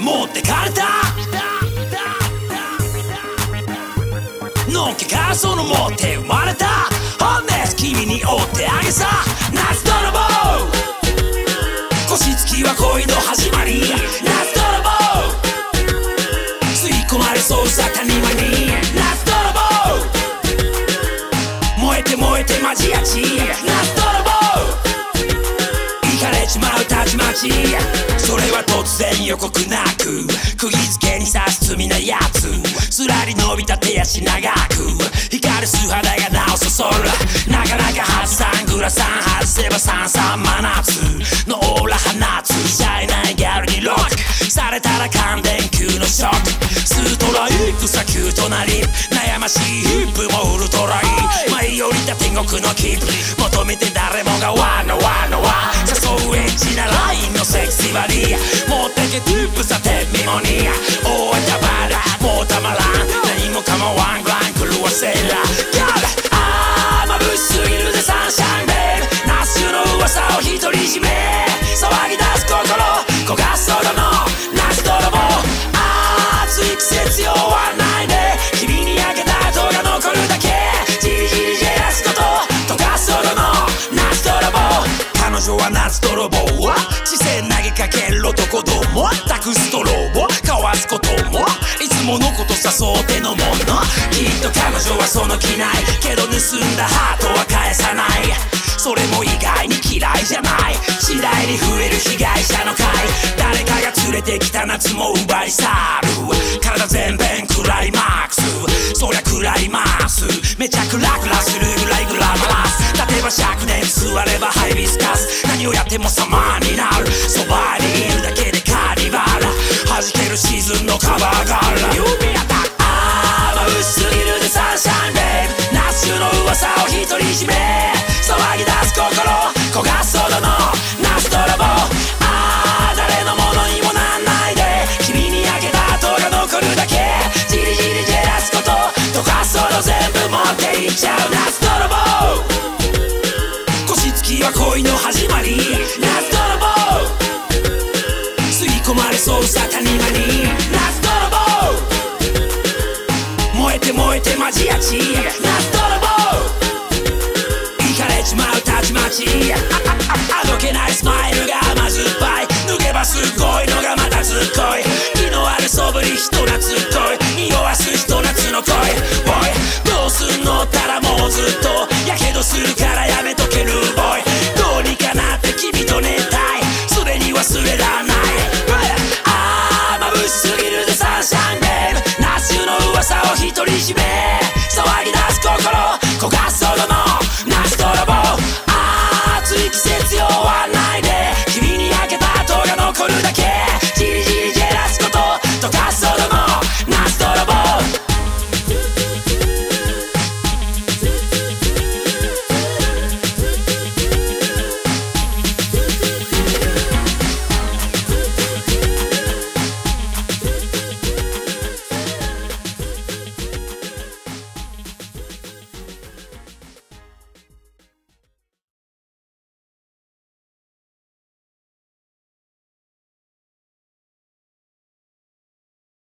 持ってかれたのっけからその持って生まれたホンネス君に追ってあげさ夏泥棒腰つきは恋の始まり夏泥棒吸い込まれそうさ谷間に夏泥棒燃えて燃えてマジアチ夏泥棒イかれちまうたちまちそれは突然予告なく釘付けに刺す罪なやつすらり伸びた手足長く光る素肌がなおそそるなかなか外さんグラサン外せばさんさん真夏のオーラ放つシャイなギャルにロックされたら感電球のショックスートライクさキュートなリップ悩ましいヒップもウルトラいい舞い降りた天国のキープ求めて誰もがワノワノワ誘うエッチなラインのセクシーバディ持ってけトゥープさてみもに大たばらもうたまらん何もかもワングラン狂わせらギャルあー眩しすぎるぜサンシャインベイブ夏中の噂を独り占め騒ぎ出す心焦がすほどの夏泥棒暑い季節よ終わんないで君に焼けた跡が残るだけじりじりじらすこと溶かすほどの夏泥棒彼女は夏泥棒視線投げかける男ども託す泥棒かわすこともいつものことさそう手のものきっと彼女はその気ないけど盗んだハートは返さないそれも意外に嫌いじゃない次第に増える被害者の会誰かが連れてきた夏も奪い去る体全編クライマックスそりゃクライマースめちゃくラクラするぐらいグラマラス立てば100年座ればハイビスカス何をやっても様になるそばにいるだけでカーニバル弾けるシーズンのカバーが